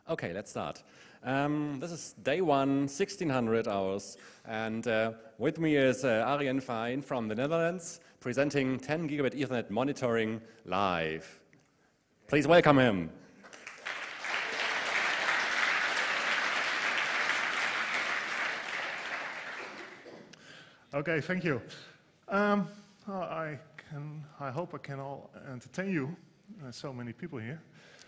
Okay, let's start. This is day one, 1600 hours, and with me is Arjen Fijn from the Netherlands, presenting 10 gigabit Ethernet monitoring live. Please welcome him. Okay, thank you. I hope I can all entertain you. So many people here.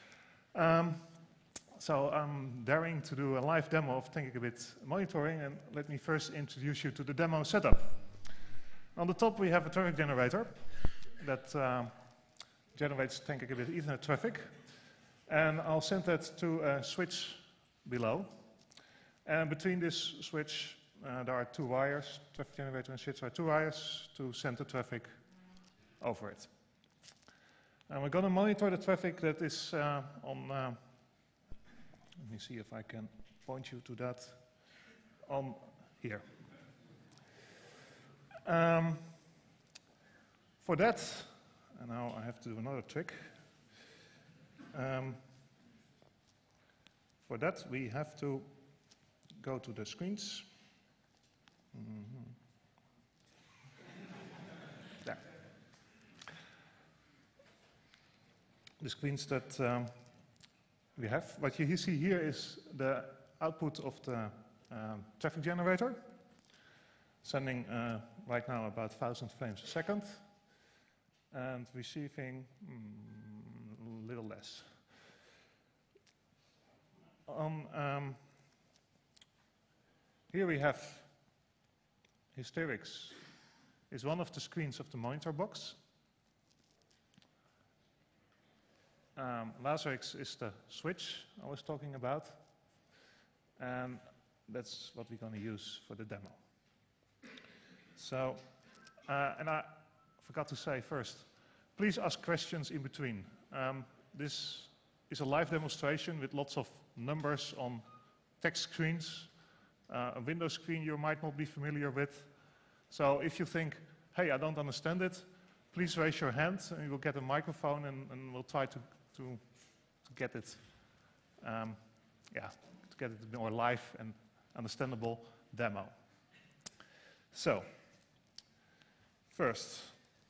So I'm daring to do a live demo of 10 gigabit monitoring, and let me first introduce you to the demo setup. On the top we have a traffic generator that generates 10 gigabit Ethernet traffic, and I'll send that to a switch below. And between this switch there are two wires, traffic generator and switch are two wires to send the traffic over it. And we're going to monitor the traffic that is on, let me see if I can point you to that, on here. For that, and now I have to do another trick. For that we have to go to the screens. There. The screens that we have. What you see here is the output of the traffic generator, sending right now about 1,000 frames a second, and receiving a little less. Here we have Hysterix is one of the screens of the monitor box. Lazarix is the switch I was talking about, and that's what we're going to use for the demo. So, and I forgot to say first, please ask questions in between. This is a live demonstration with lots of numbers on text screens, a Windows screen you might not be familiar with. So if you think, hey, I don't understand it, please raise your hand and you will get a microphone, and we'll try to get it, to get it more live and understandable demo. So, first,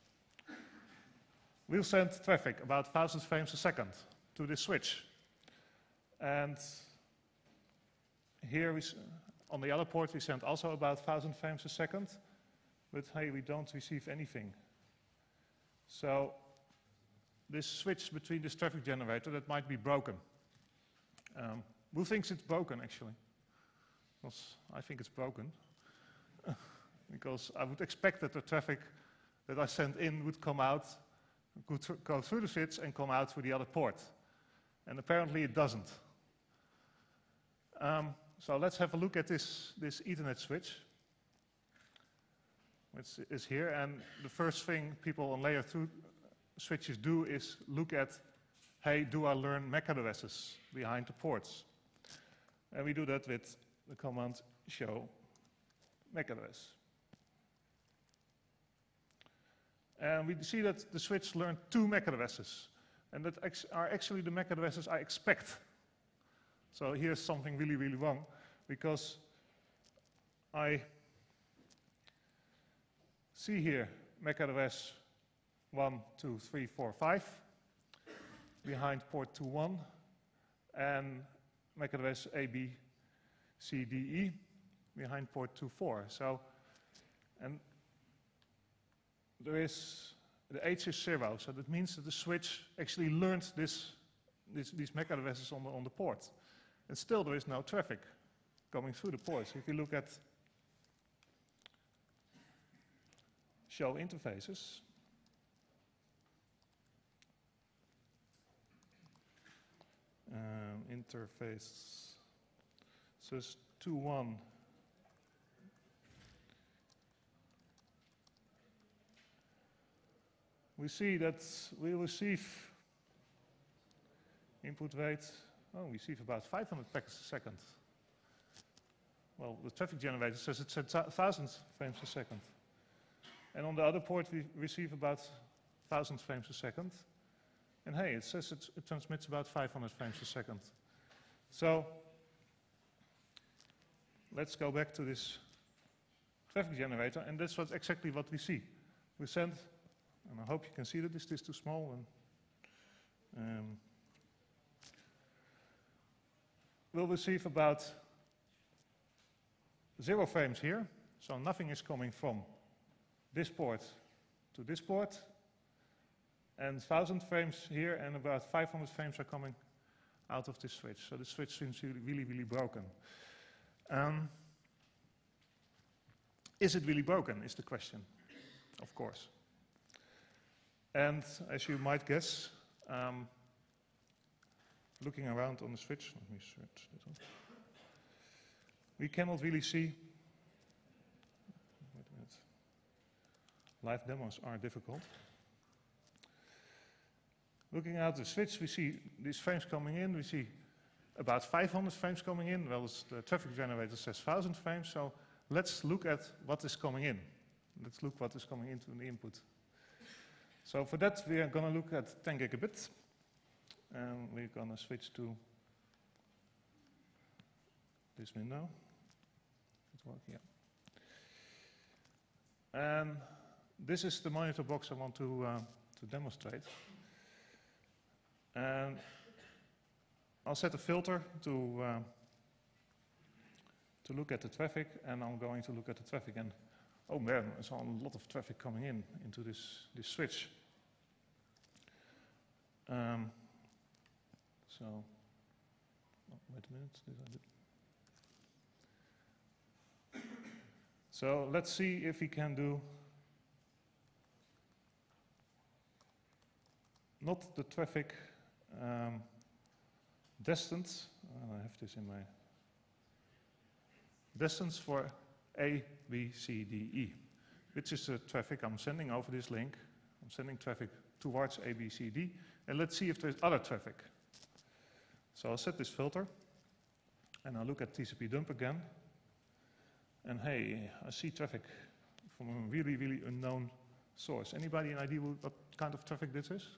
we'll send traffic about 1,000 frames a second to this switch. And here, on the other port, we send also about 1,000 frames a second, but hey, we don't receive anything. So, this switch between this traffic generator, that might be broken. Who thinks it's broken, actually? Because I think it's broken. Because I would expect that the traffic that I sent in would come out, could go through the switch and come out through the other port. And apparently it doesn't. So let's have a look at this Ethernet switch, which is here. And the first thing people on layer 2 switches do is look at, hey, do I learn MAC addresses behind the ports? And we do that with the command show MAC address. And we see that the switch learned 2 MAC addresses, and that are actually the MAC addresses I expect. So here's something really, really wrong, because I see here MAC address 1, 2, 3, 4, 5 behind port 2.1, and MAC address A, B, C, D, E behind port 2.4. So, and there is, the H is 0, so that means that the switch actually learned these MAC addresses on the port. And still there is no traffic going through the ports. If you look at show interfaces, interface sys 2.1, we see that we receive input rate, we receive about 500 packets a second. Well, the traffic generator says it's at 1,000 frames a second. And on the other port we receive about 1,000 frames a second. And hey, it says it transmits about 500 frames a second. So let's go back to this traffic generator, and that's exactly what we see. We send, and I hope you can see that this is too small, and we'll receive about 0 frames here, so nothing is coming from this port to this port, and 1,000 frames here, and about 500 frames are coming out of this switch. So the switch seems really, really broken. Is it really broken, is the question, of course. And as you might guess, looking around on the switch, let me switch this on. We cannot really see. Wait a minute. Live demos are difficult. Looking out the switch, we see these frames coming in. We see about 500 frames coming in. Well, the traffic generator says 1,000 frames. So let's look at what is coming in. Let's look what is coming into the input. So for that, we are going to look at 10 gigabit. And we're going to switch to this window. It work? Yeah. And this is the monitor box I want to demonstrate. And I'll set a filter to look at the traffic, and I'm going to look at the traffic. And oh man, there's a lot of traffic coming in into this switch. So, oh, wait a minute. So let's see if we can do not the traffic distance. I have this in my distance for A, B, C, D, E, which is the traffic I'm sending over this link. I'm sending traffic towards A, B, C, D, and let's see if there's other traffic. So I'll set this filter, and I'll look at TCP dump again, and hey, I see traffic from a really, really unknown source. Anybody an idea what kind of traffic this is?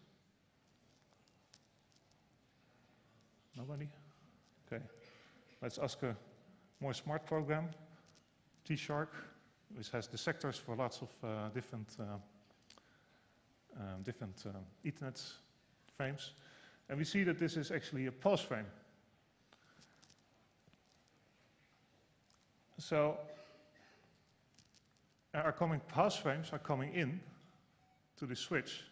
Nobody? Okay. Let's ask a more smart program, T-Shark, which has the sectors for lots of different Ethernet frames. And we see that this is actually a pause frame. So our coming pause frames are coming in to the switch,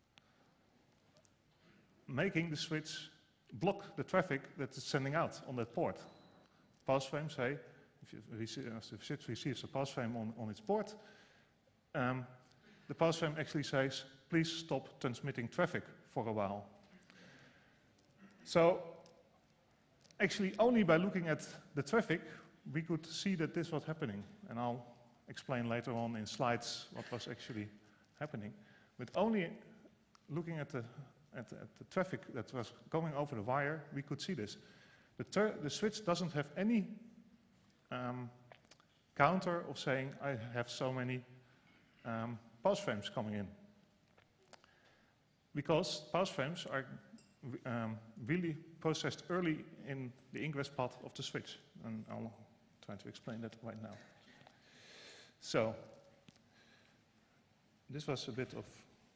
making the switch block the traffic that it's sending out on that port. Pause frames say, if the switch receives a pause frame on its port, the pause frame actually says, please stop transmitting traffic for a while. So actually only by looking at the traffic, we could see that this was happening. And I'll explain later on in slides what was actually happening. But only looking at the traffic that was going over the wire, we could see this. The switch doesn't have any counter of saying, I have so many pause frames coming in. Because pause frames are really processed early in the ingress path of the switch. And I'll try to explain that right now. So, this was a bit of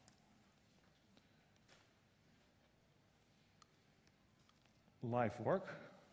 live work.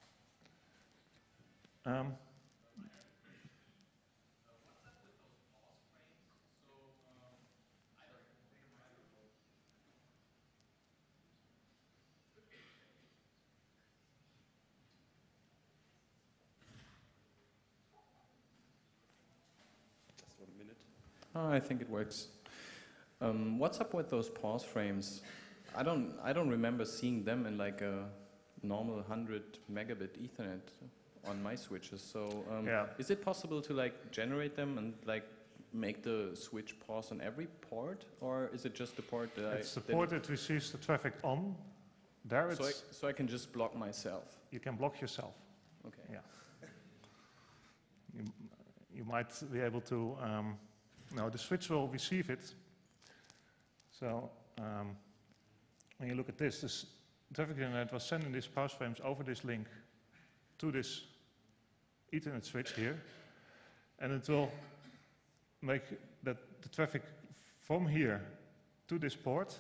I think it works. What's up with those pause frames? I don't remember seeing them in like a normal 100 megabit Ethernet on my switches. So yeah. Is it possible to like generate them and like make the switch pause on every port, or is it just the port that it's the port that receives the traffic on? There, so I can just block myself. You can block yourself. Okay. Yeah. You might be able to. No, the switch will receive it. So when you look at this traffic generator was sending these pause frames over this link to this Ethernet switch here, and it will make that the traffic from here to this port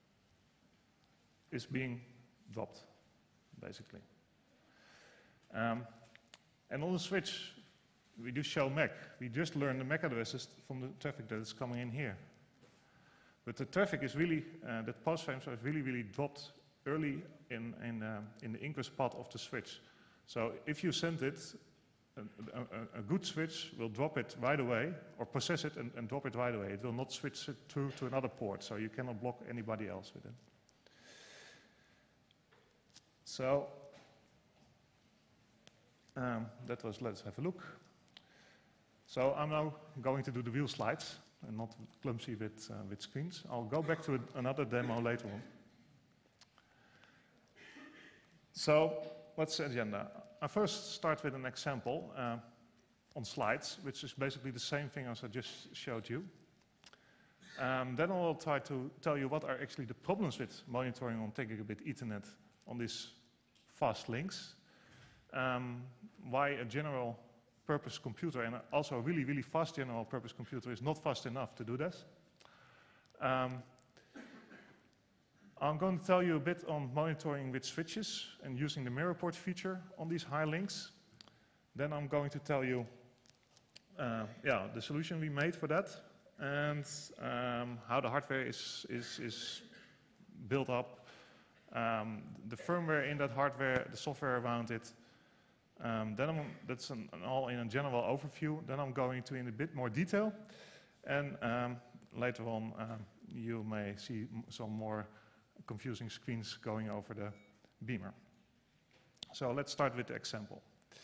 is being dropped, basically. And on the switch, we do show MAC. We just learn the MAC addresses from the traffic that is coming in here. But the traffic is really, the pass frames are really dropped early in the ingress path of the switch. So if you send it, a good switch will drop it right away, or process it and drop it right away. It will not switch it through to another port, so you cannot block anybody else with it. So that was, let's have a look. So I'm now going to do the real slides and not clumsy with screens. I'll go back to another demo later on. So what's the agenda? I first start with an example on slides, which is basically the same thing as I just showed you. Then I'll try to tell you what are actually the problems with monitoring on 10 gigabit Ethernet on these fast links. Why a general purpose computer, and also a really fast general purpose computer, is not fast enough to do this. I'm going to tell you a bit on monitoring with switches and using the mirror port feature on these high links. Then I'm going to tell you the solution we made for that, and how the hardware is built up, the firmware in that hardware, the software around it. That's all in a general overview. Then I'm going to in a bit more detail, and later on you may see some more confusing screens going over the beamer. So let's start with the example.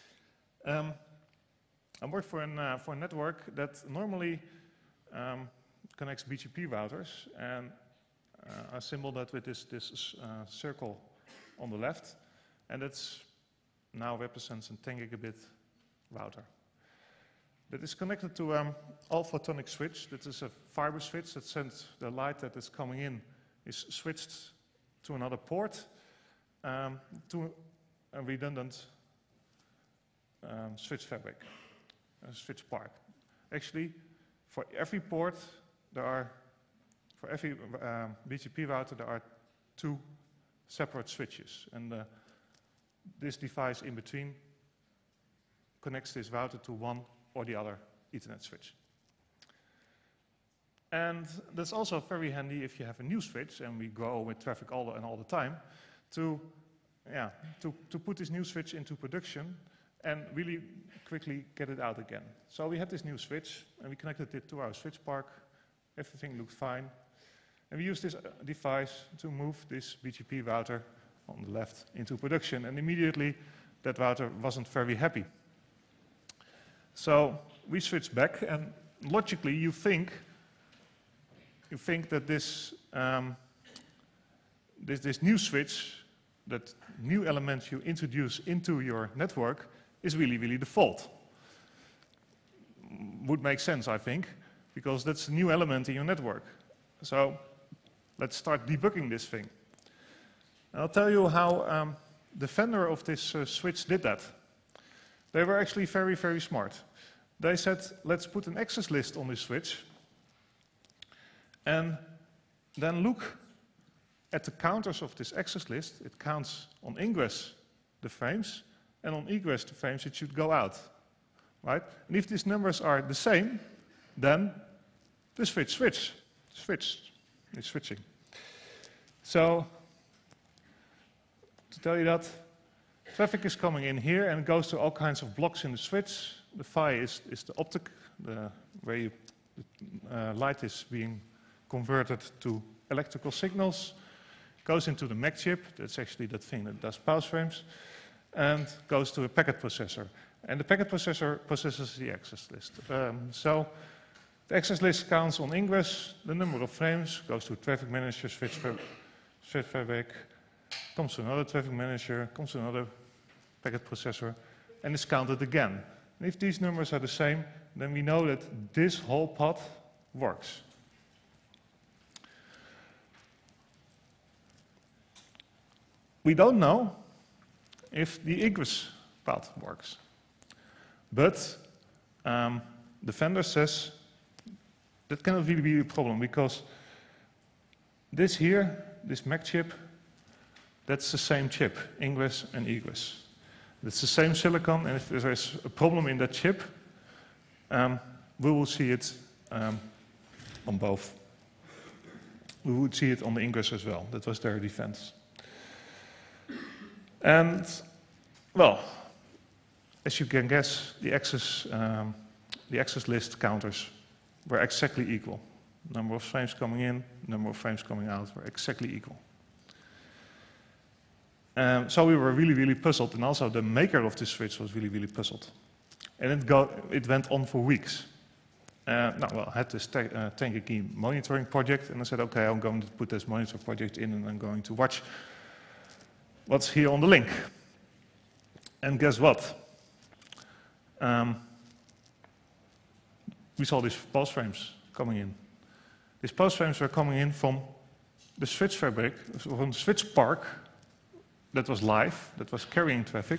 I work for a network that normally connects BGP routers, and I symbol that with this circle on the left, and it's now represents a 10 gigabit router. That is connected to all photonic switch. That is a fiber switch that sends the light that is coming in is switched to another port, to a redundant switch fabric, a switch part. Actually, for every port, for every BGP router, there are 2 separate switches, and this device in between connects this router to one or the other Ethernet switch. And that's also very handy if you have a new switch, and we grow with traffic all the time, to put this new switch into production and really quickly get it out again. So we had this new switch, and we connected it to our switch park. Everything looked fine. And we used this device to move this BGP router on the left into production, and immediately that router wasn't very happy. So we switched back, and logically you think that this new switch, that new element you introduce into your network, is really the fault. Would make sense, I think, because that's a new element in your network. So let's start debugging this thing. And I'll tell you how the vendor of this switch did that. They were actually very smart. They said, let's put an access list on this switch, and then look at the counters of this access list. It counts on ingress the frames, and on egress the frames it should go out, right? And if these numbers are the same, then the switch is switching. So to tell you that, traffic is coming in here and goes to all kinds of blocks in the switch. The phi is the optic, where light is being converted to electrical signals, goes into the MAC chip, that's actually that thing that does pulse frames, and goes to a packet processor. And the packet processor processes the access list. So the access list counts on ingress, the number of frames, goes to traffic manager, switch fabric, comes to another traffic manager, comes to another packet processor, and is counted again. And if these numbers are the same, then we know that this whole path works. We don't know if the egress path works. But the vendor says that cannot really be a problem, because this here, this Mac chip, that's the same chip, ingress and egress. It's the same silicon, and if there is a problem in that chip, we will see it on both. We would see it on the ingress as well. That was their defense. And, well, as you can guess, the access list counters were exactly equal. Number of frames coming in, number of frames coming out were exactly equal. So we were really, really puzzled, and also the maker of this switch was really, really puzzled. And it went on for weeks. I had this 10GigE monitoring project, and I said, okay, I'm going to put this monitor project in, and I'm going to watch what's here on the link. And guess what? We saw these pulse frames coming in. These pulse frames were coming in from the switch fabric, from the switch park that was live, that was carrying traffic,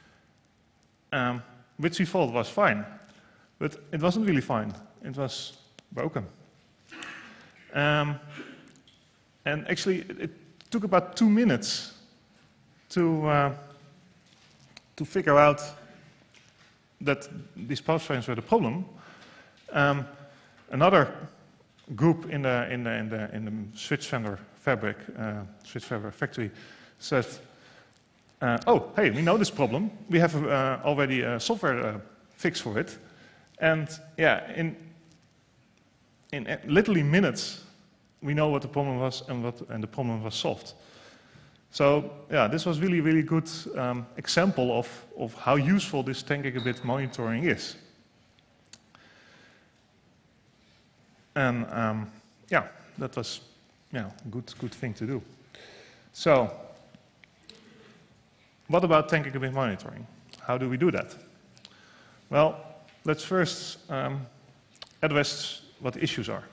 which we thought was fine. But it wasn't really fine. It was broken. And actually, it took about 2 minutes to figure out that these pulse frames were the problem. Another group in the switch vendor fabric, switch fabric factory, said, "Oh, hey, we know this problem. We have already a software fix for it." And yeah, in literally minutes, we know what the problem was, and the problem was solved. So yeah, this was really, really good example of how useful this 10 gigabit monitoring is. And yeah, that was a good thing to do. So what about 10 gigabit monitoring? How do we do that? Well, let's first address what the issues are.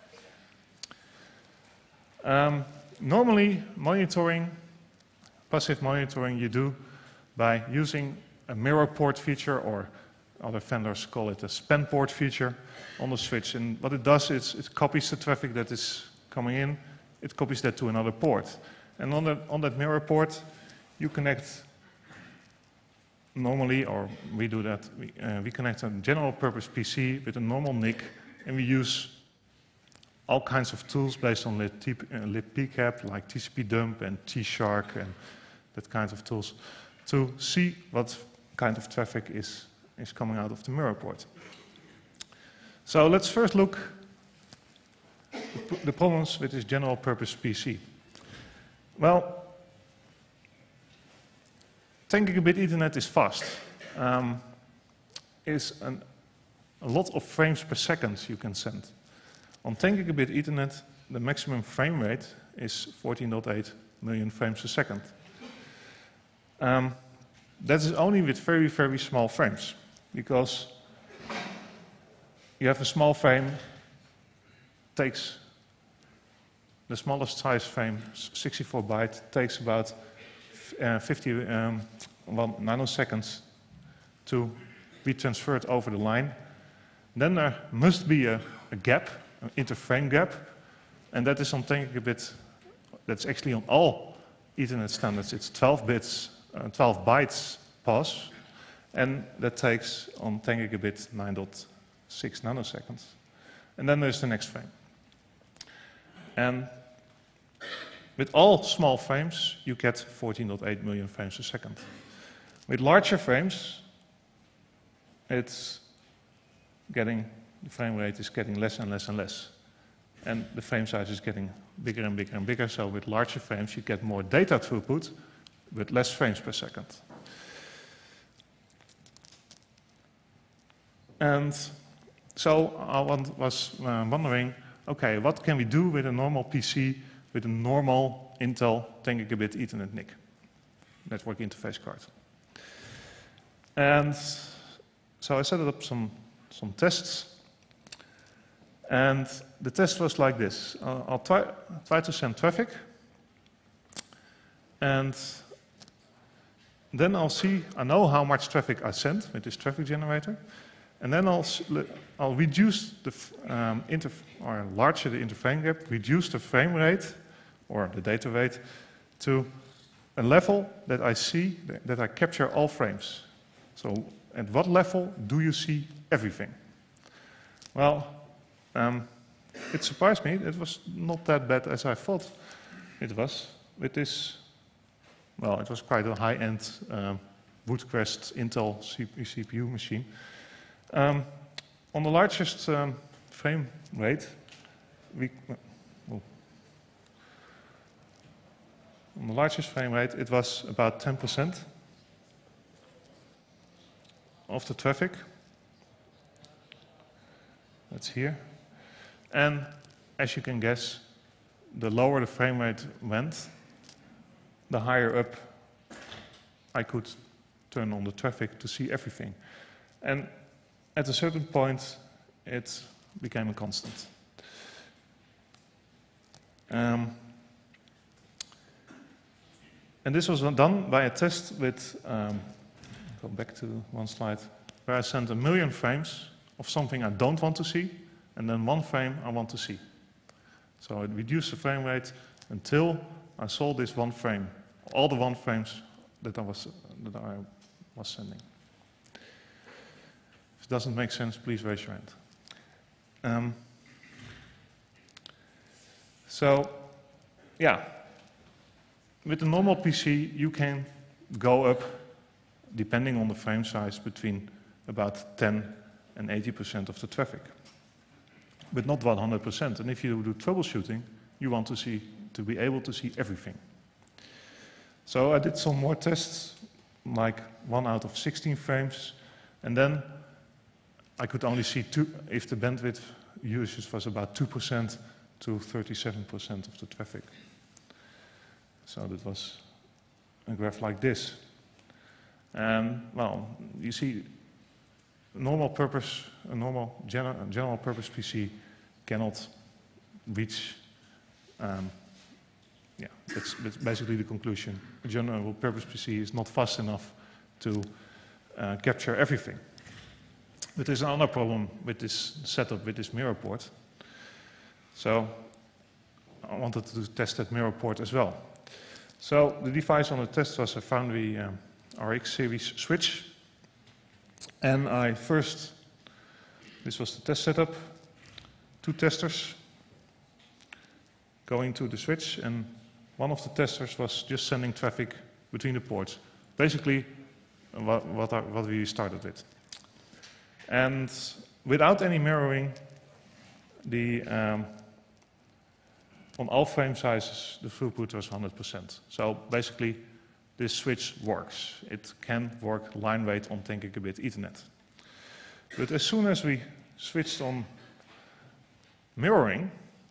Normally, monitoring, passive monitoring, you do by using a mirror port feature, or other vendors call it a span port feature, on the switch. And what it does is it copies the traffic that is coming in, it copies that to another port. And on that mirror port, you connect normally, or we do that, we connect a general purpose PC with a normal NIC, and we use all kinds of tools based on libpcap, like TCP dump and T-Shark and that kind of tools, to see what kind of traffic is coming out of the mirror port. So let's first look at the problems with this general purpose PC. Well, 10 gigabit Ethernet is fast. Is a lot of frames per second you can send. On 10 gigabit Ethernet, the maximum frame rate is 14.8 million frames a second. That is only with very, very small frames, because you have a small frame, takes the smallest size frame, 64 byte, takes about 51 nanoseconds to be transferred over the line. Then there must be a gap, an interframe gap, and that is on 10 gigabit. That's actually on all Ethernet standards. It's 12 bits, 12 bytes pause, and that takes on 10 gigabit 9.6 nanoseconds. And then there's the next frame. And with all small frames, you get 14.8 million frames a second. With larger frames, the frame rate is getting less and less and less. And the frame size is getting bigger and bigger and bigger. So with larger frames, you get more data throughput with less frames per second. And so I was wondering, okay, what can we do with a normal PC with a normal Intel 10 gigabit Ethernet NIC, network interface card? And so I set up some tests. And the test was like this. I'll try to send traffic. And then I know how much traffic I sent with this traffic generator, and then I'll reduce or enlarge the interframe gap, reduce the frame rate or the data rate to a level that I see, that I capture all frames. So at what level do you see everything? Well, it surprised me. It was not that bad as I thought it was. With this, well, it was quite a high-end Woodcrest Intel CPU machine. On the largest frame rate, on the largest frame rate, it was about 10% of the traffic. That's here. And as you can guess, the lower the frame rate went, the higher up I could turn on the traffic to see everything. And at a certain point, it became a constant. And this was done by a test with, go back to one slide, where I sent 1 million frames of something I don't want to see, and then 1 frame I want to see. So it reduced the frame rate until I saw this 1 frame, all the 1 frames that I was sending. If it doesn't make sense, please raise your hand. So, yeah, with a normal PC, you can go up, depending on the frame size, between about 10 and 80% of the traffic, but not 100%. And if you do troubleshooting, you want to be able to see everything. So I did some more tests, like 1 out of 16 frames, and then I could only see 2 if the bandwidth usage was about 2% to 37% of the traffic. So that was a graph like this. And well, you see, a normal general purpose PC cannot reach, yeah, that's basically the conclusion. A general purpose PC is not fast enough to capture everything. But there's another problem with this setup, with this mirror port. So I wanted to test that mirror port as well. So the device on the test was a Foundry RX series switch. And this was the test setup, 2 testers going to the switch, and one of the testers was just sending traffic between the ports. Basically, what we started with. And without any mirroring, on all frame sizes, the throughput was 100%. So basically, this switch works. It can work line rate on 10 gigabit Ethernet. But as soon as we switched on mirroring,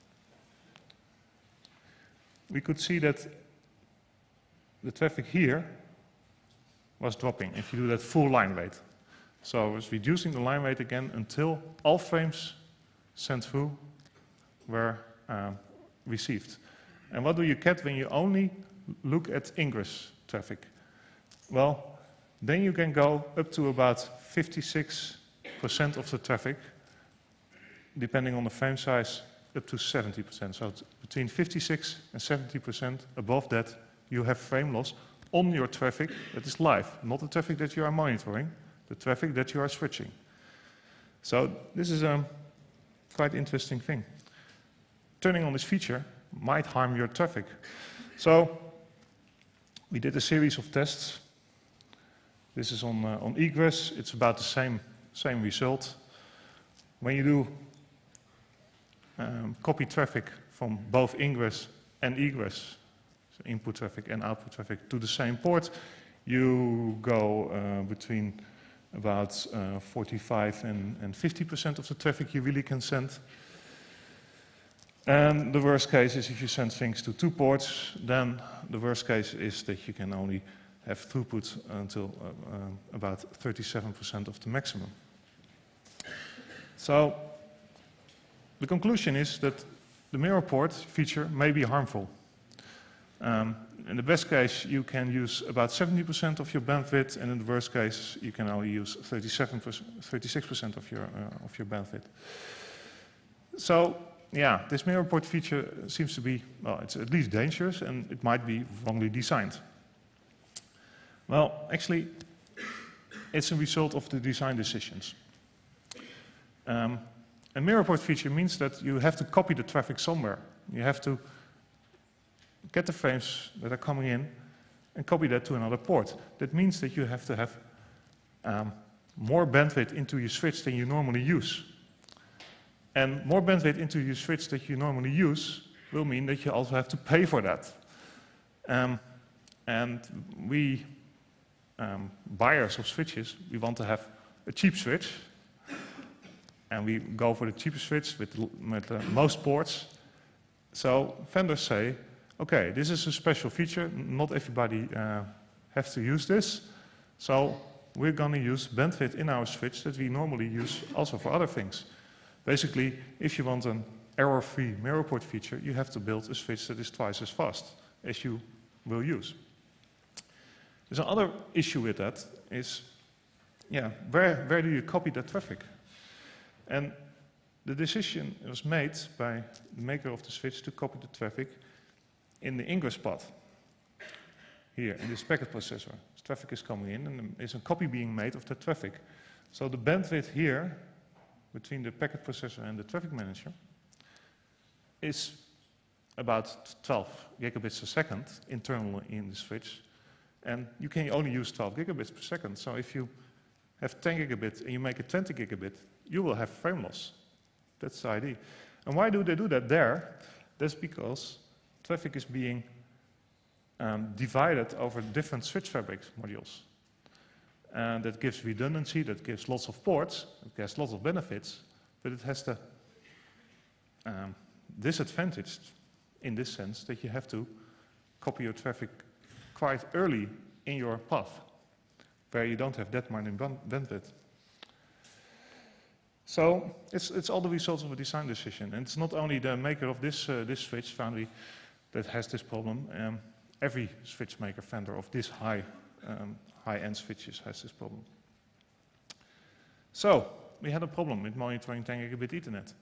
we could see that the traffic here was dropping if you do that full line rate. So I was reducing the line rate again until all frames sent through were received. And what do you get when you only look at ingress traffic? Well, then you can go up to about 56% of the traffic, depending on the frame size, up to 70%. So it's between 56 and 70%. Above that, you have frame loss on your traffic that is live, not the traffic that you are monitoring, the traffic that you are switching. So this is a quite interesting thing. Turning on this feature might harm your traffic. So we did a series of tests. This is on egress. It's about the same result. When you do copy traffic from both ingress and egress, so input traffic and output traffic, to the same port, you go between about 45 and 50% of the traffic you really can send. And the worst case is if you send things to 2 ports, then the worst case is that you can only have throughput until about 37% of the maximum. So the conclusion is that the mirror port feature may be harmful. in the best case, you can use about 70% of your bandwidth, and in the worst case, you can only use 36% of your bandwidth. So, yeah, this mirror port feature seems to be, well, it's at least dangerous, and it might be wrongly designed. Well, actually, it's a result of the design decisions. A mirror port feature means that you have to copy the traffic somewhere. You have to get the frames that are coming in and copy that to another port. That means that you have to have more bandwidth into your switch than you normally use. And more bandwidth into your switch that you normally use will mean that you also have to pay for that. And we, buyers of switches, we want to have a cheap switch. And we go for the cheapest switch with the most ports. So vendors say, okay, this is a special feature. Not everybody has to use this. So we're going to use bandwidth in our switch that we normally use also for other things. Basically, if you want an error-free mirror port feature, you have to build a switch that is twice as fast as you will use. There's another issue with that is, yeah, where do you copy that traffic? And the decision was made by the maker of the switch to copy the traffic in the ingress path. Here, in this packet processor. This traffic is coming in and there's a copy being made of that traffic. So the bandwidth here, between the packet processor and the traffic manager, is about 12 gigabits a second internally in the switch. And you can only use 12 gigabits per second. So if you have 10 gigabit and you make it 20 gigabit, you will have frame loss. That's the idea. And why do they do that there? That's because traffic is being divided over different switch fabric modules. And that gives redundancy, that gives lots of ports, it has lots of benefits, but it has the disadvantage in this sense that you have to copy your traffic quite early in your path, where you don't have that much bandwidth. So it's all the results of a design decision. And it's not only the maker of this switch foundry that has this problem. Every switch maker vendor of this high-end switches has this problem. So we had a problem with monitoring 10 gigabit Ethernet.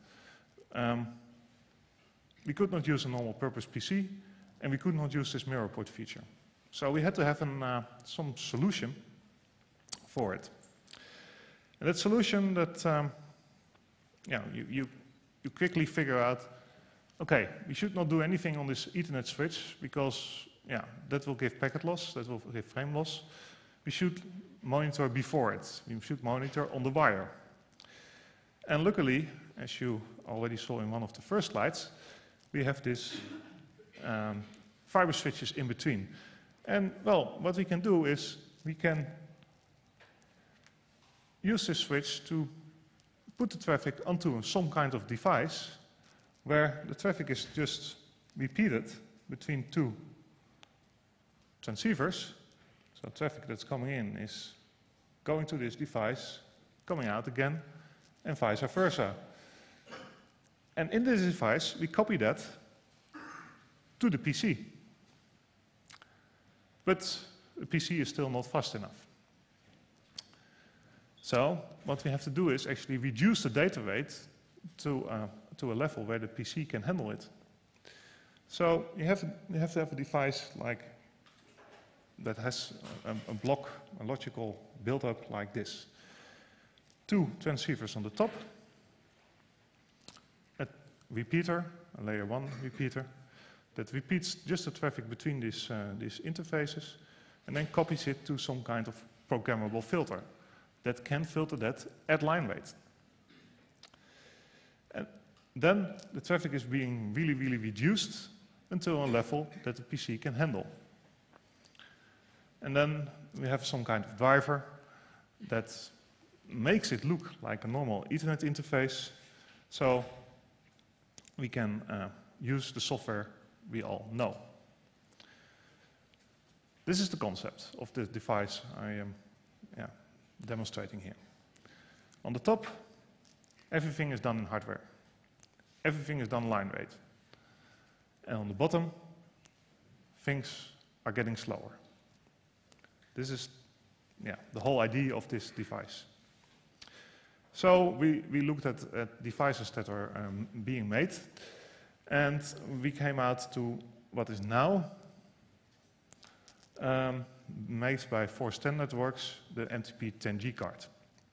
We could not use a normal purpose PC, and we could not use this mirror port feature. So we had to have some solution for it. And that solution that you quickly figure out, okay, we should not do anything on this Ethernet switch because that will give packet loss, that will give frame loss. We should monitor before it. We should monitor on the wire. And luckily, as you already saw in one of the first slides, we have this fiber switches in between. And well, what we can do is we can use this switch to put the traffic onto some kind of device where the traffic is just repeated between two transceivers. So traffic that's coming in is going to this device, coming out again, and vice versa. And in this device, we copy that to the PC. But the PC is still not fast enough. So what we have to do is actually reduce the data rate to a level where the PC can handle it. So you have to have a device like that has a block, a logical build-up like this. Two transceivers on the top, a repeater, a layer 1 repeater, that repeats just the traffic between these interfaces, and then copies it to some kind of programmable filter that can filter that at line rate. And then the traffic is being really, really reduced until a level that the PC can handle. And then we have some kind of driver that makes it look like a normal Ethernet interface, so we can use the software we all know. This is the concept of the device I am demonstrating here. On the top, everything is done in hardware. Everything is done line rate. And on the bottom, things are getting slower. This is the whole idea of this device. So we looked at devices that are being made, and we came out to what is now made by Force10 Networks, the MTP10G card.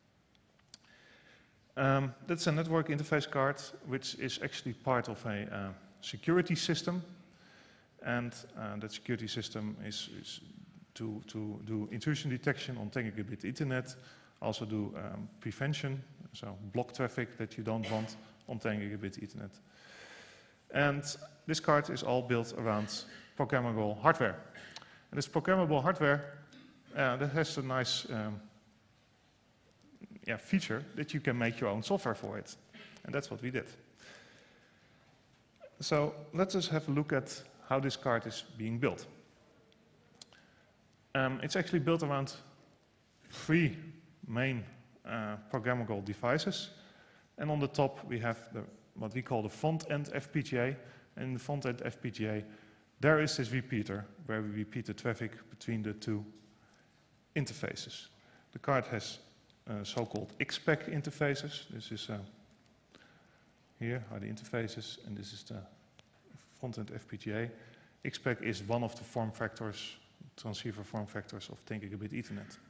That's a network interface card which is actually part of a security system, and that security system is to do intrusion detection on 10 gigabit Ethernet, also do prevention, so block traffic that you don't want on 10 gigabit Ethernet. And this card is all built around programmable hardware. And this programmable hardware that has a nice feature that you can make your own software for it. And that's what we did. So let's just have a look at how this card is being built. It's actually built around 3 main programmable devices. And on the top we have what we call the front-end FPGA. And in the front-end FPGA, there is this repeater where we repeat the traffic between the 2 interfaces. The card has so-called XPAC interfaces. This is here are the interfaces, and this is the front-end FPGA. XPAC is one of the form factors, transceiver form factors of 10 gigabit Ethernet.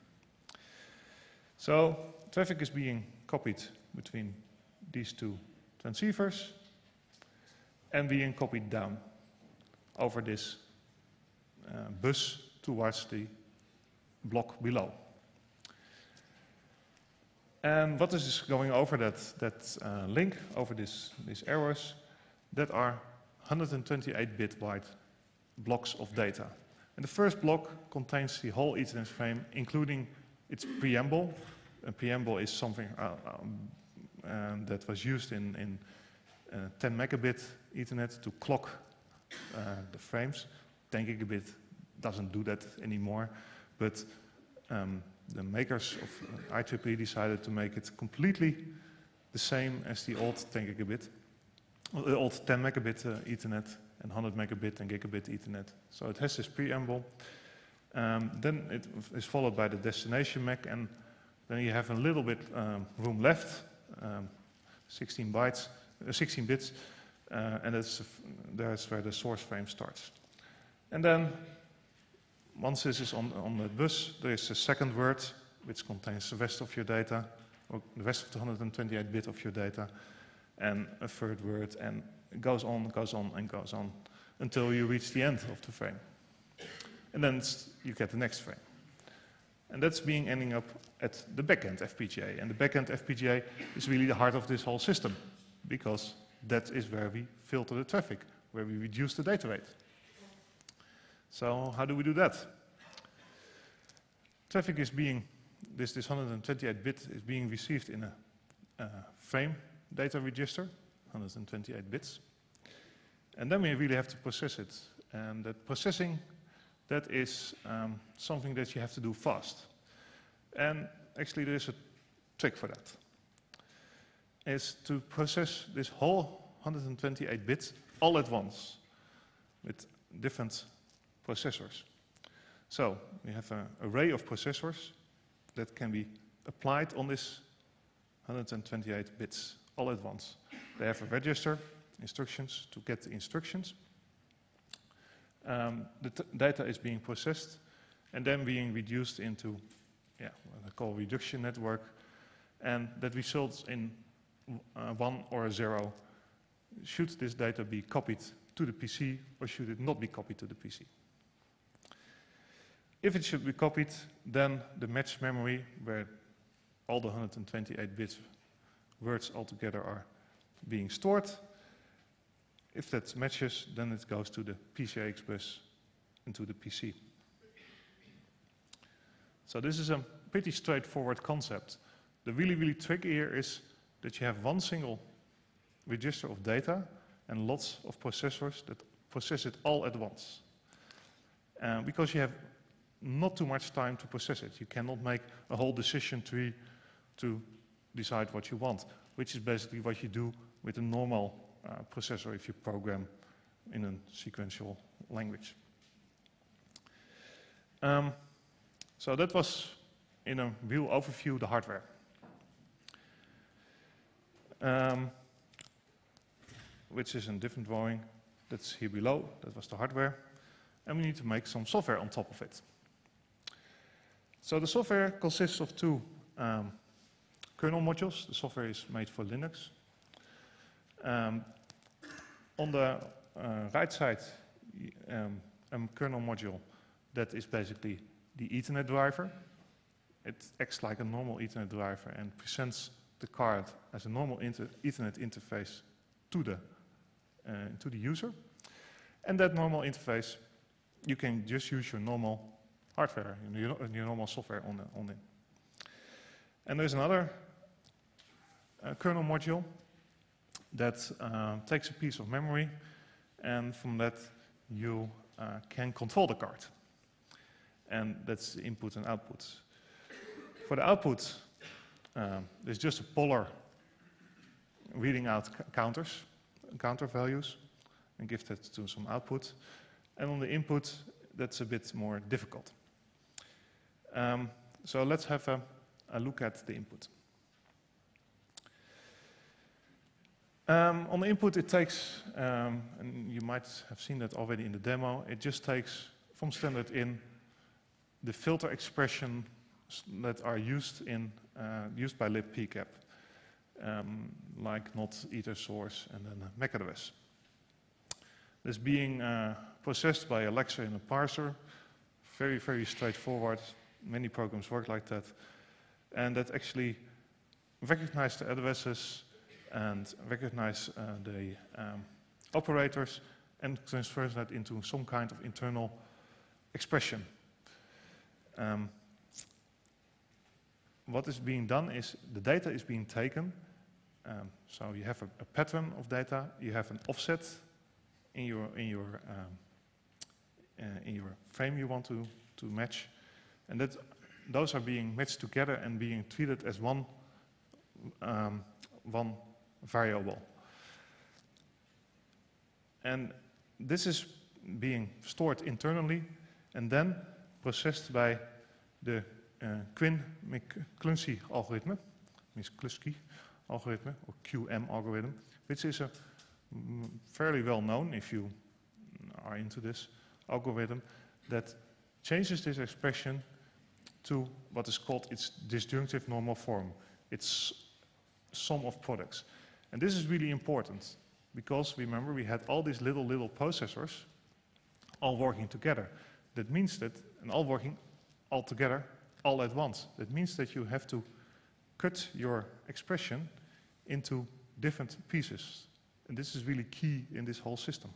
So traffic is being copied between these 2 transceivers and being copied down over this bus towards the block below. And what is going over that link, over these arrows, that are 128-bit wide blocks of data. And the first block contains the whole Ethernet frame, including its preamble. A preamble is something that was used in 10 megabit Ethernet to clock the frames. 10 gigabit doesn't do that anymore, but the makers of IEEE decided to make it completely the same as the old 10 gigabit, the old 10 megabit Ethernet and 100 megabit and gigabit Ethernet. So it has this preamble. Then it is followed by the destination MAC, and then you have a little bit room left, 16 bits, and that's where the source frame starts. And then, once this is on the bus, there is a second word which contains the rest of your data, or the rest of the 128-bit of your data, and a third word, and it goes on, and goes on until you reach the end of the frame. And then you get the next frame. And that's ending up at the backend FPGA. And the backend FPGA is really the heart of this whole system, because that is where we filter the traffic, where we reduce the data rate. So how do we do that? Traffic is being, this 128-bit is being received in a frame data register, 128 bits. And then we really have to process it. And that processing, that is something that you have to do fast. And actually there is a trick for that. Is to process this whole 128 bits all at once with different processors. So we have an array of processors that can be applied on this 128 bits all at once. They have a register, instructions to get the instructions. The data is being processed and then being reduced into what I call reduction network, and that results in 1 or a 0. Should this data be copied to the PC or should it not be copied to the PC? If it should be copied, then the match memory, where all the 128-bit words altogether are being stored, if that matches, then it goes to the PCI Express and to the PC. So this is a pretty straightforward concept. The really tricky here is that you have one single register of data and lots of processors that process it all at once. Because you have not too much time to process it. You cannot make a whole decision tree to decide what you want, which is basically what you do with a normal processor if you program in a sequential language. So that was, in a real overview, the hardware. Which is in a different drawing. That's here below. That was the hardware. And we need to make some software on top of it. So the software consists of two kernel modules. The software is made for Linux. On the right side, a kernel module that is basically the Ethernet driver. It acts like a normal Ethernet driver and presents the card as a normal Ethernet interface to the user. And that normal interface, you can just use your normal hardware, your normal software on it. And there's another kernel module that takes a piece of memory, and from that you can control the card. And that's the input and output. For the output, there's just a polar reading out counter values, and give that to some output. And on the input, that's a bit more difficult. So let's have a look at the input. On the input, it takes, and you might have seen that already in the demo, it just takes from standard in the filter expression that are used by libpcap, like not ether source and then MacOS. This being processed by Alexa in a parser, very, very straightforward. Many programs work like that. And that actually recognize the addresses and recognize the operators and transfers that into some kind of internal expression. What is being done is the data is being taken. So you have a pattern of data, you have an offset in your frame you want to match, and those are being matched together and being treated as one variable. And this is being stored internally and then processed by the Quinn-McCluskey algorithm, McCluskey algorithm, or QM algorithm, which is a fairly well known, if you are into this algorithm, that changes this expression to what is called its disjunctive normal form. It's sum of products. And this is really important because remember we had all these little processors all working together. That means that, and all working all together, all at once. That means that you have to cut your expression into different pieces. And this is really key in this whole system.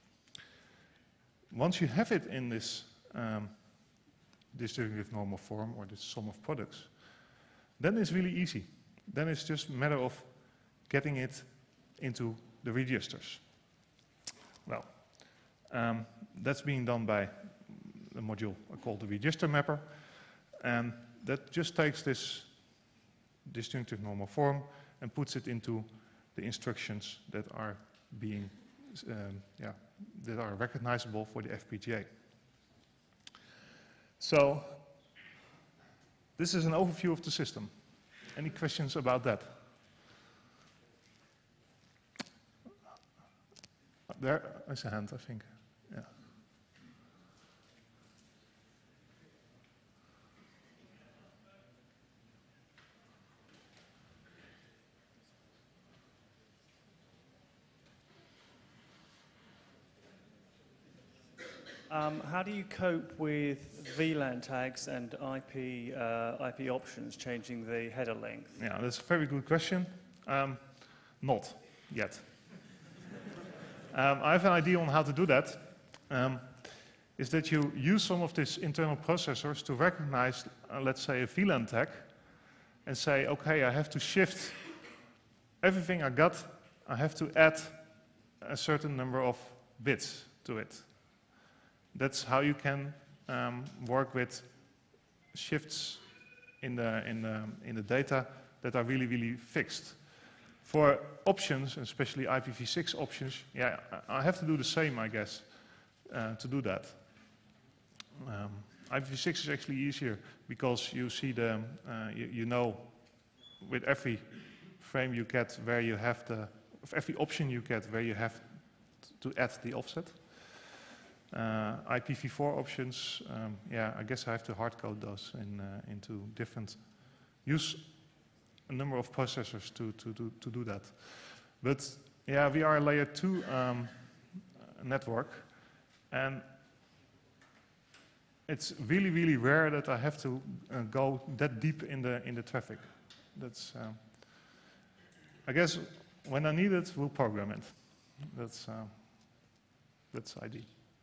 Once you have it in this disjunctive normal form or this sum of products, then it's really easy. Then it's just a matter of getting it into the registers. Well, that's being done by a module called the register mapper, and that just takes this disjunctive normal form and puts it into the instructions that are being that are recognizable for the FPGA. So this is an overview of the system. Any questions about that? There is a hand, I think. Yeah. How do you cope with VLAN tags and IP options changing the header length? Yeah, that's a very good question. Not yet. I have an idea on how to do that. Is that you use some of these internal processors to recognize, let's say, a VLAN tag, and say, okay, I have to shift everything I got. I have to add a certain number of bits to it. That's how you can work with shifts in the data that are really, really fixed. For options, especially IPv6 options, yeah, I have to do the same, I guess, to do that. IPv6 is actually easier because you see the, you know with every frame you get where you have the, of every option you get where you have to add the offset. IPv4 options, yeah, I guess I have to hard code those into different, use a number of processors to do that. But yeah, we are a layer 2 network, and it's really, really rare that I have to go that deep in the traffic. That's, I guess, when I need it, we'll program it. That's ID.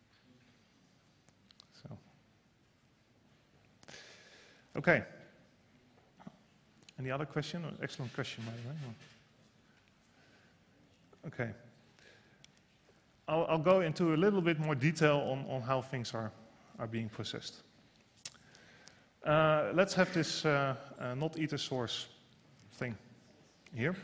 So, okay. Any other question? Excellent question, by the way. Okay. I'll go into a little bit more detail on how things are being processed. Let's have this not eat a source thing here.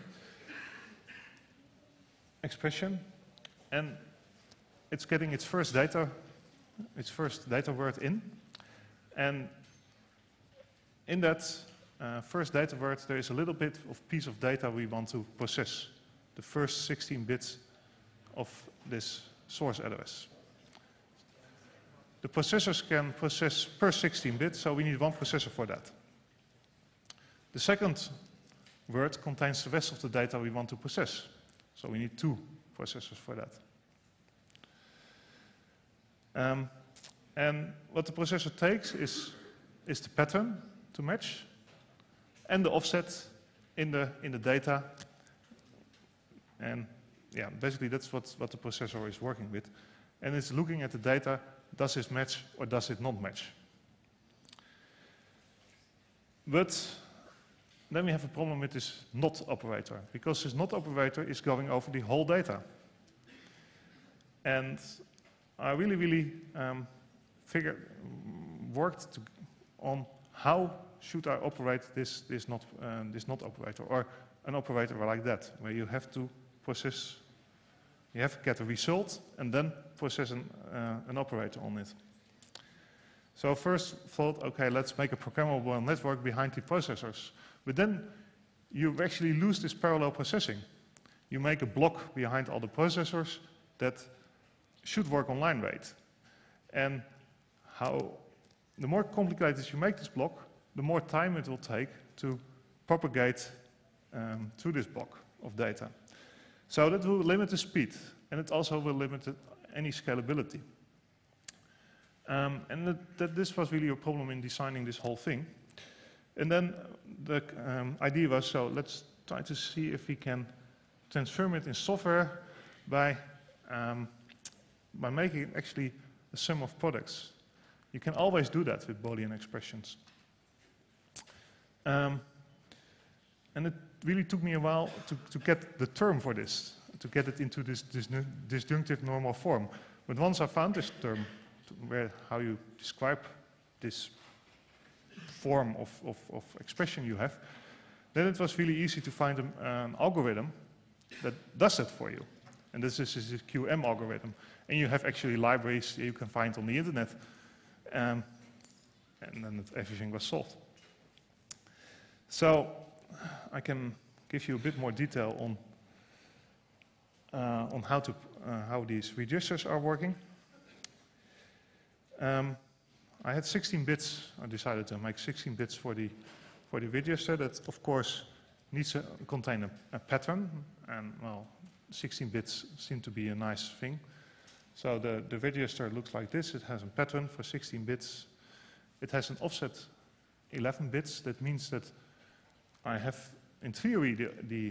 Expression, and it's getting its first data word in, and in that first data word there is a little bit of piece of data we want to process, the first 16 bits of this source address. The processors can process per 16 bits, so we need one processor for that. The second word contains the rest of the data we want to process, so we need 2 processors for that. And what the processor takes is the pattern to match and the offset in the data. And yeah, basically that's what the processor is working with. And it's looking at the data, does this match or does it not match? But then we have a problem with this not operator, because this not operator is going over the whole data. And I really worked on how should I operate this not operator, or an operator like that, where you have to process, you have to get a result and then process an operator on it. So first thought, okay, let's make a programmable network behind the processors. But then you actually lose this parallel processing. You make a block behind all the processors that should work on line rate. And the more complicated you make this block, the more time it will take to propagate through this block of data. So that will limit the speed, and it also will limit any scalability. And this was really a problem in designing this whole thing. And then the idea was, so let's try to see if we can transform it in software by making it actually a sum of products. You can always do that with Boolean expressions. And it really took me a while to get the term for this, to get it into this disjunctive normal form. But once I found this term, how you describe this form of expression you have, then it was really easy to find an algorithm that does that for you. And this is a QM algorithm. And you have actually libraries you can find on the internet. And then everything was solved. So I can give you a bit more detail on how these registers are working. I had 16 bits. I decided to make 16 bits for the register. That, of course, needs to contain a pattern. And, well, 16 bits seem to be a nice thing. So the register looks like this. It has a pattern for 16 bits. It has an offset 11 bits. That means that I have, in theory, the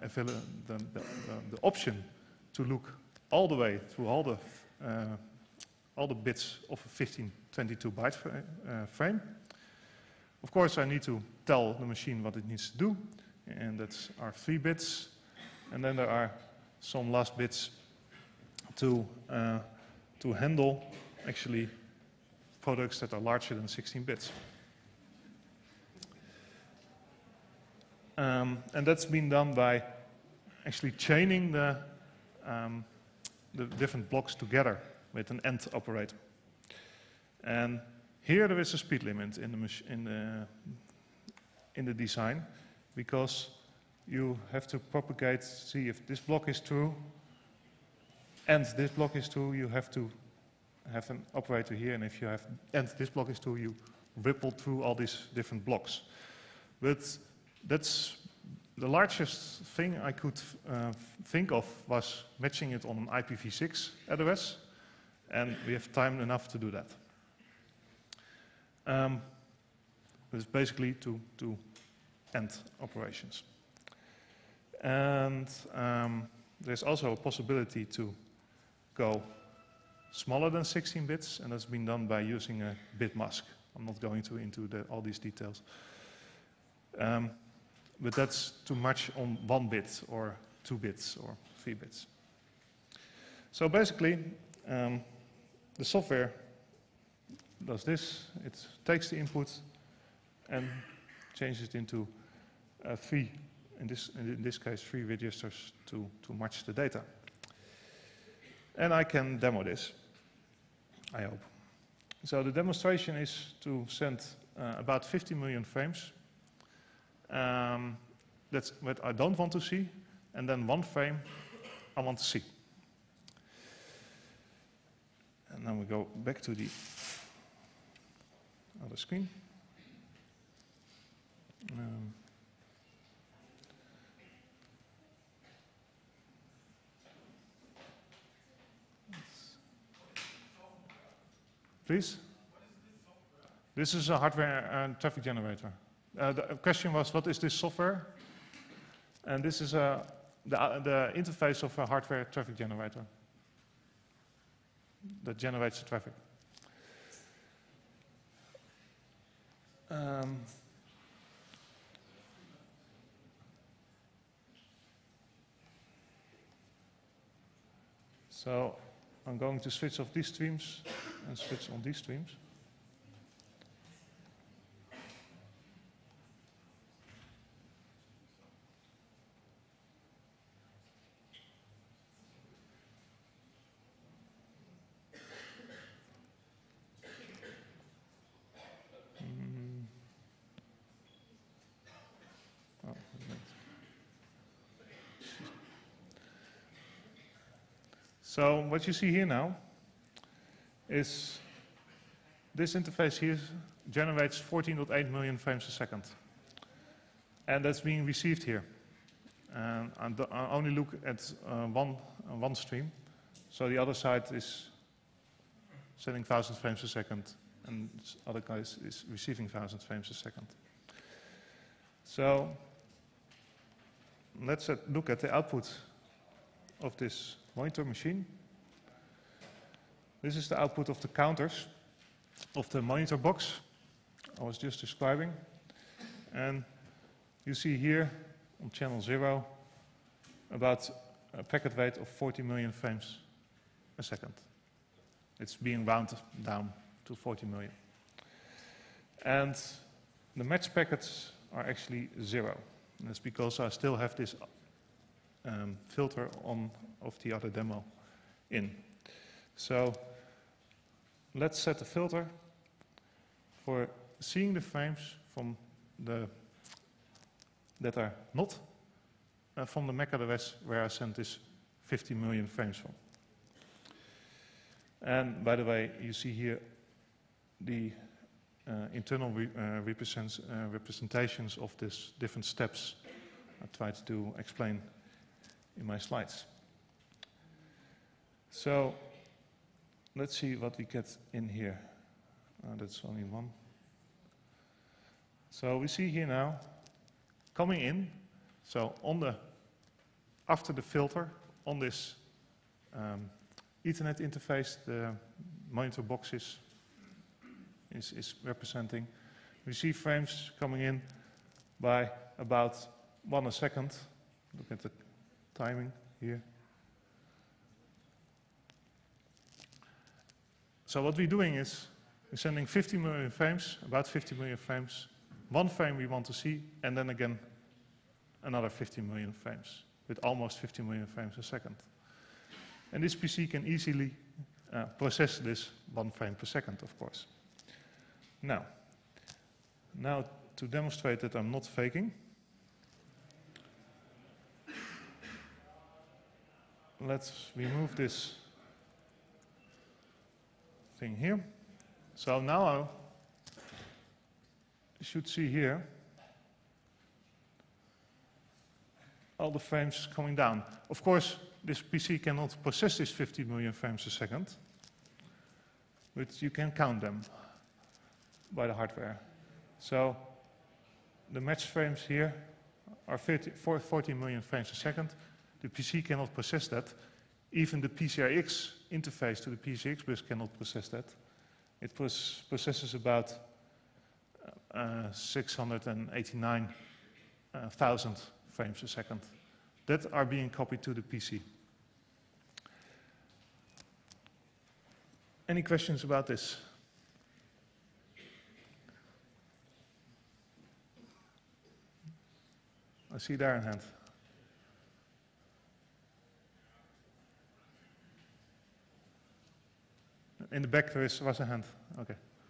option to look all the way through all the bits of a 1522 byte frame. Of course, I need to tell the machine what it needs to do, and that's our 3 bits. And then there are some last bits to handle actually products that are larger than 16 bits. And that's been done by actually chaining the different blocks together with an AND operator. And Here there is a speed limit in the design, because you have to propagate, see if this block is true, and this block is true, you have to have an operator here, and if you have, and this block is true, you ripple through all these different blocks. But that's the largest thing I could think of was matching it on an IPv6 address, and we have time enough to do that. It's basically to end operations. And there's also a possibility to go smaller than 16 bits, and that's been done by using a bit mask. I'm not going into all these details. But that's too much on 1 bit or 2 bits or 3 bits. So basically, the software does this. It takes the input and changes it into 3, in this case, 3 registers to match the data. And I can demo this, I hope. So the demonstration is to send about 50 million frames. That's what I don't want to see, and then 1 frame I want to see. And then we go back to the other screen. Please? This is a hardware and traffic generator. The question was, what is this software? And this is the interface of a hardware traffic generator that generates the traffic. So I'm going to switch off these streams and switch on these streams. So what you see here now is this interface here generates 14.8 million frames a second. And that's being received here. And I only look at one stream. So the other side is sending 1,000 frames a second, and this other guy is receiving 1,000 frames a second. So let's look at the output of this monitor machine. This is the output of the counters of the monitor box I was just describing. And you see here on channel 0 about a packet weight of 40 million frames a second. It's being rounded down to 40 million. And the match packets are actually 0. And that's because I still have this filter on of the other demo in. So let's set a filter for seeing the frames from that are not from the MAC address where I sent this 50 million frames from. And by the way, you see here the internal representations of these different steps I tried to explain in my slides. So let's see what we get in here. That's only one. So we see here now coming in. So after the filter on this Ethernet interface, the monitor box is representing. We see frames coming in by about 1 a second. Look at the timing here. So what we're doing is we're sending 50 million frames, about 50 million frames. 1 frame we want to see, and then again another 50 million frames, with almost 50 million frames a second. And this PC can easily process this 1 frame per second, of course. Now to demonstrate that I'm not faking, let's remove this thing here. So now you should see here all the frames coming down. Of course, this PC cannot process this 50 million frames a second, but you can count them by the hardware. So the match frames here are 40 million frames a second. The PC cannot process that. Even the PCIX interface to the PCIX bus cannot process that. It processes about 689,000 frames a second that are being copied to the PC. Any questions about this? I see there a hand. In the back there was a hand. Okay.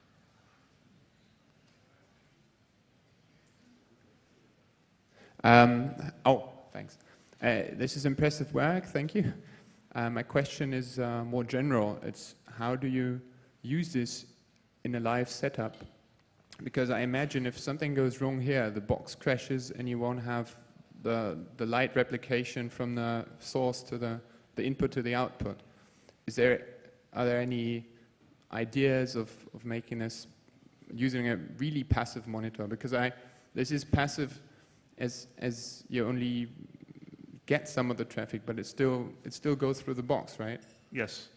Thanks. This is impressive work, thank you. My question is more general. It's how do you use this in a live setup? Because I imagine if something goes wrong here, the box crashes and you won't have the light replication from the source to the input to the output. Are there any ideas of making this using a really passive monitor? Because this is passive as you only get some of the traffic, but it still goes through the box, right? Yes.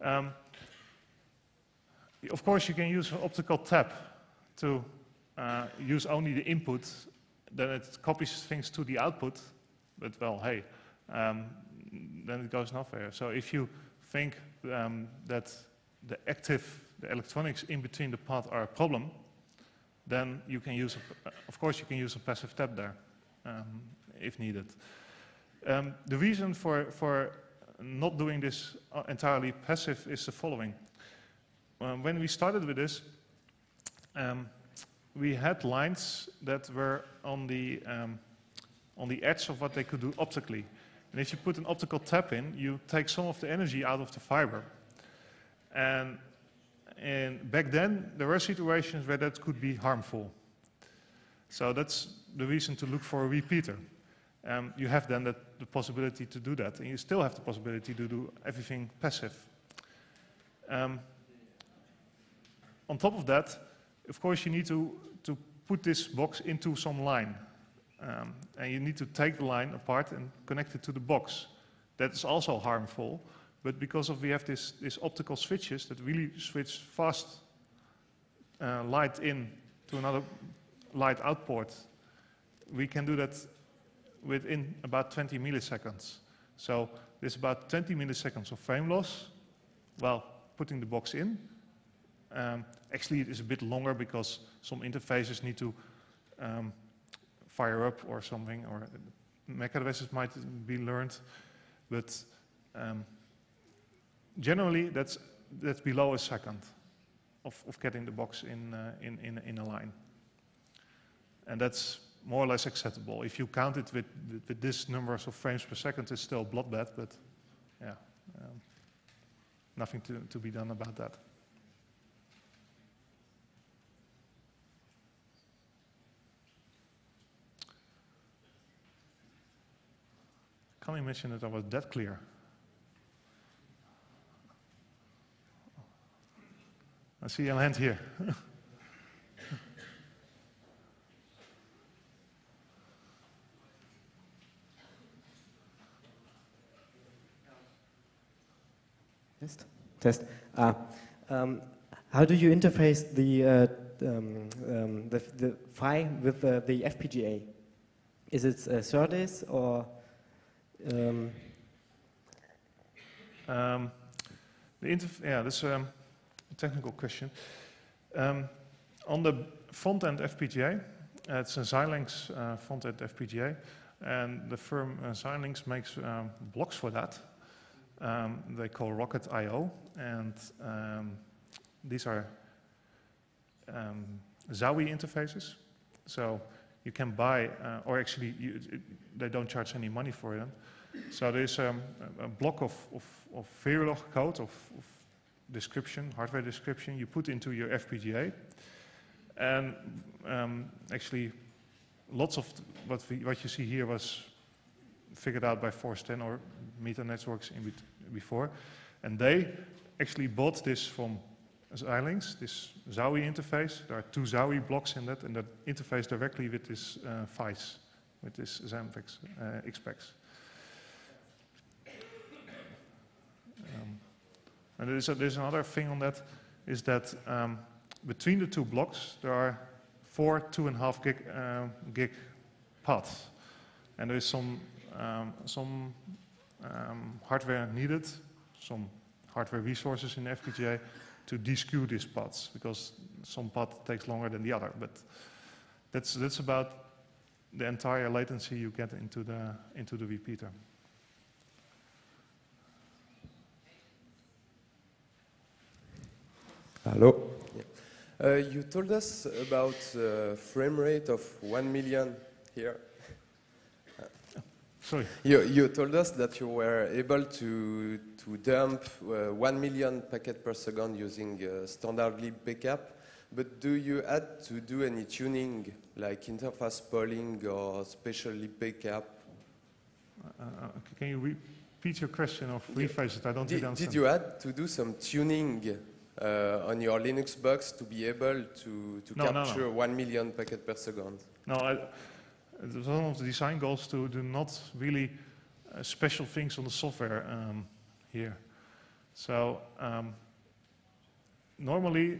Of course, you can use an optical tap to use only the input, then it copies things to the output, but well, hey, then it goes nowhere. So if you think that the electronics in between the path are a problem, then you can use, of course, you can use a passive tap there, if needed. The reason for not doing this entirely passive is the following. When we started with this, we had lines that were on the edge of what they could do optically. And if you put an optical tap in, you take some of the energy out of the fiber. And back then, there were situations where that could be harmful. So that's the reason to look for a repeater. You have then the possibility to do that, and you still have the possibility to do everything passive. On top of that, of course, you need to put this box into some line. And you need to take the line apart and connect it to the box. That is also harmful, but because we have these optical switches that really switch fast light in to another light out port, we can do that within about 20 milliseconds. So there's about 20 milliseconds of frame loss while putting the box in. Actually, it is a bit longer because some interfaces need to fire up or something, or MAC addresses might be learned, but generally that's below a second of getting the box in a line, and that's more or less acceptable. If you count it with this numbers of frames per second, it's still bloodbath, but yeah, nothing to be done about that. Can't imagine that I was that clear. I see a hand here. Test. How do you interface the PHY with the FPGA? Is it SerDes or? That's a technical question. On the front-end FPGA, it's a Xilinx front-end FPGA, and the firm Xilinx makes blocks for that. They call Rocket IO, and these are ZOE interfaces. So you can buy, or actually they don't charge any money for them. So there's a block of Verilog code, of description, hardware description, you put into your FPGA. And actually, lots of what you see here was figured out by Force 10 or Meta Networks before. And they actually bought this from Xilinx, this ZOE interface. There are 2 ZOE blocks in that, and that interface directly with this VICE, with this Xamvex XPEX. And there's another thing on that, is that between the 2 blocks there are 4 2.5 gig paths, and there is some hardware needed, some hardware resources in FPGA to deskew these paths, because some path takes longer than the other. But that's about the entire latency you get into the repeater. Hello. Yeah. You told us about frame rate of 1 million here. Sorry. You told us that you were able to dump 1 million packets per second using standard libpcap, but do you had to do any tuning, like interface polling or special libpcap? Can you repeat your question or rephrase it? I don't really understand. Did you had to do some tuning on your Linux box to be able to capture 1 million packets per second? No, it was one of the design goals to do not really special things on the software here. So normally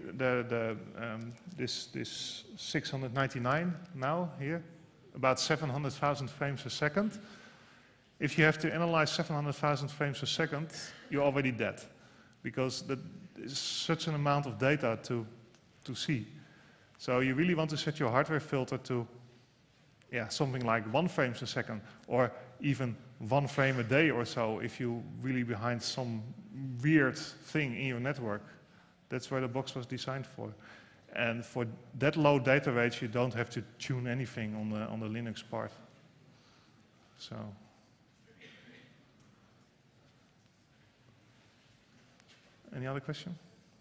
this 699 now here, about 700,000 frames a second. If you have to analyze 700,000 frames a second, you're already dead, because that is such an amount of data to see. So you really want to set your hardware filter to something like 1 frame a second, or even 1 frame a day or so, if you're really behind some weird thing in your network. That's where the box was designed for. And for that low data rates, you don't have to tune anything on the Linux part. So. Any other question?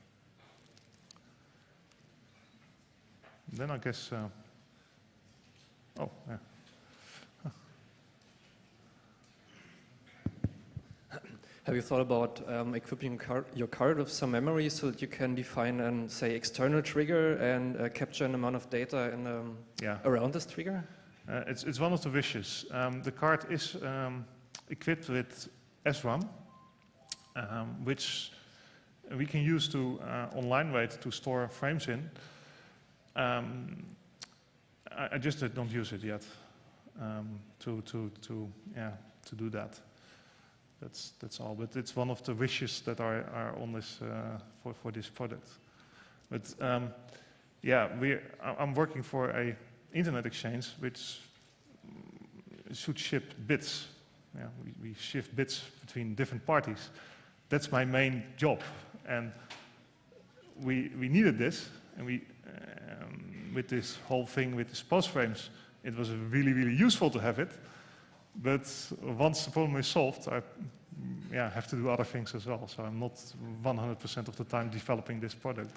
Then I guess. Oh, yeah. Have you thought about equipping your card with some memory so that you can define an, say, external trigger and capture an amount of data in, around this trigger? It's one of the wishes. The card is equipped with SRAM, which we can use to online wait to store frames in. I just don't use it yet to do that. That's all. But it's one of the wishes that are on this for this product. But I'm working for a internet exchange which should ship bits. Yeah, we shift bits between different parties. That's my main job, and we needed this, and we. With this whole thing with the POS frames, it was really, really useful to have it. But once the problem is solved, I have to do other things as well. So I'm not 100% of the time developing this product.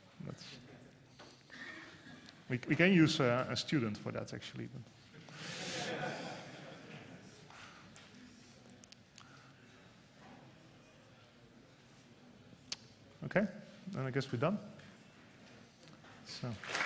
We can use a student for that, actually. Okay, then I guess we're done. So.